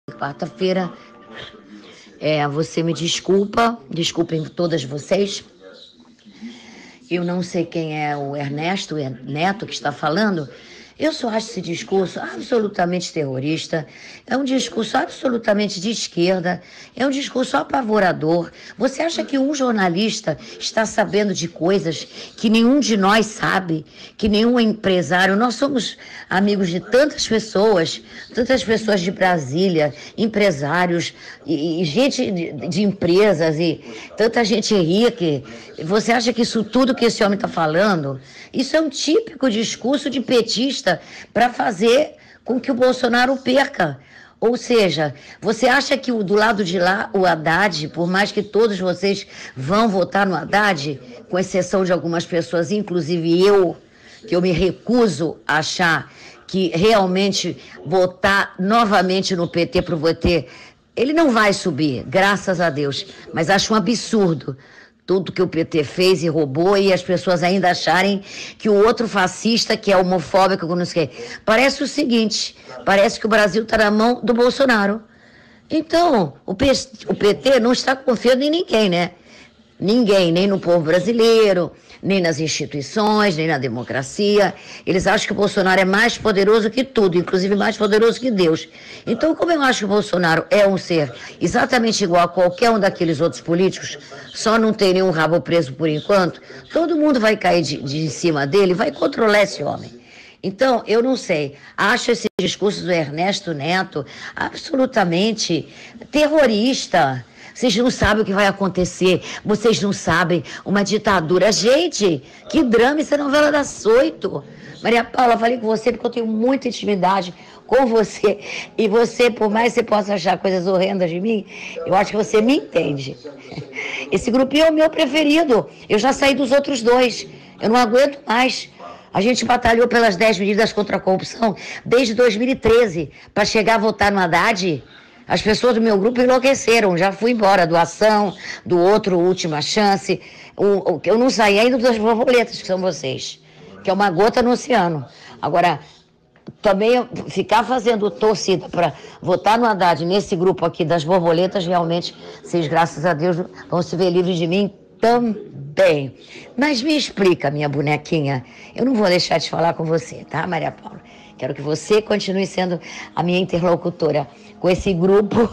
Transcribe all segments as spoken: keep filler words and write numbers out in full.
Quarta-feira, é, você me desculpa, desculpem todas vocês. Eu não sei quem é o Ernesto Neto que está falando. Eu só acho esse discurso absolutamente terrorista, é um discurso absolutamente de esquerda, é um discurso apavorador. Você acha que um jornalista está sabendo de coisas que nenhum de nós sabe, que nenhum empresário... Nós somos amigos de tantas pessoas, tantas pessoas de Brasília, empresários, e, e gente de, de empresas, e tanta gente rica. Você acha que isso tudo que esse homem está falando, isso é um típico discurso de petista para fazer com que o Bolsonaro perca? Ou seja, você acha que do lado de lá, o Haddad, por mais que todos vocês vão votar no Haddad, com exceção de algumas pessoas, inclusive eu, que eu me recuso a achar que realmente votar novamente no P T para o P T, ele não vai subir, graças a Deus, mas acho um absurdo tudo que o P T fez e roubou, e as pessoas ainda acharem que o outro fascista, que é homofóbico, não sei o quê. Parece o seguinte, parece que o Brasil está na mão do Bolsonaro. Então, o, P, o P T não está confiando em ninguém, né? Ninguém, nem no povo brasileiro, nem nas instituições, nem na democracia. Eles acham que o Bolsonaro é mais poderoso que tudo, inclusive mais poderoso que Deus. Então, como eu acho que o Bolsonaro é um ser exatamente igual a qualquer um daqueles outros políticos, só não tem nenhum rabo preso por enquanto, todo mundo vai cair de, de em cima dele, vai controlar esse homem. Então, eu não sei, acho esse discurso do Ernesto Neto absolutamente terrorista. Vocês não sabem o que vai acontecer, vocês não sabem uma ditadura. Gente, que drama, isso é novela das oito. Maria Paula, falei com você porque eu tenho muita intimidade com você. E você, por mais que você possa achar coisas horrendas de mim, eu acho que você me entende. Esse grupinho é o meu preferido. Eu já saí dos outros dois. Eu não aguento mais. A gente batalhou pelas dez medidas contra a corrupção desde dois mil e treze para chegar a votar no Haddad. As pessoas do meu grupo enlouqueceram, já fui embora do Ação, do outro Última Chance. O, o, eu não saí ainda das borboletas, que são vocês, que é uma gota no oceano. Agora, também ficar fazendo torcida para votar no Haddad nesse grupo aqui das borboletas, realmente, vocês, graças a Deus, vão se ver livres de mim também. Mas me explica, minha bonequinha, eu não vou deixar de falar com você, tá, Maria Paula? Quero que você continue sendo a minha interlocutora com esse grupo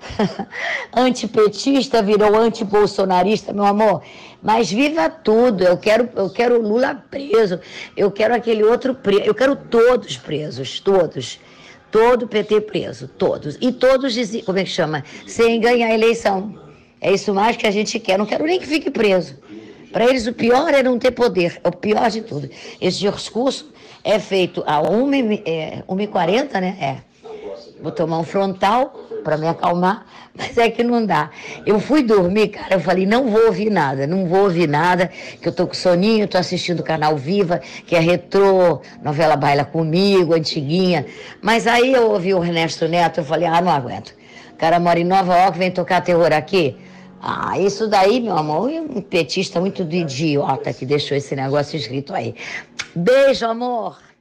antipetista, virou antibolsonarista, meu amor. Mas viva tudo, eu quero, eu quero Lula preso, eu quero aquele outro preso, eu quero todos presos, todos. Todo o P T preso, todos. E todos, como é que chama? Sem ganhar a eleição. É isso mais que a gente quer, não quero nem que fique preso. Para eles o pior é não ter poder, é o pior de tudo. Esse discurso é feito a uma e quarenta, né? É. Vou tomar um frontal para me acalmar, mas é que não dá. Eu fui dormir, cara, eu falei, não vou ouvir nada, não vou ouvir nada, que eu tô com soninho, tô assistindo o canal Viva, que é retrô, novela Baila Comigo, antiguinha. Mas aí eu ouvi o Ernesto Neto, eu falei, ah, não aguento. O cara mora em Nova York, vem tocar terror aqui. Ah, isso daí, meu amor, é um petista muito idiota que deixou esse negócio escrito aí. Beijo, amor!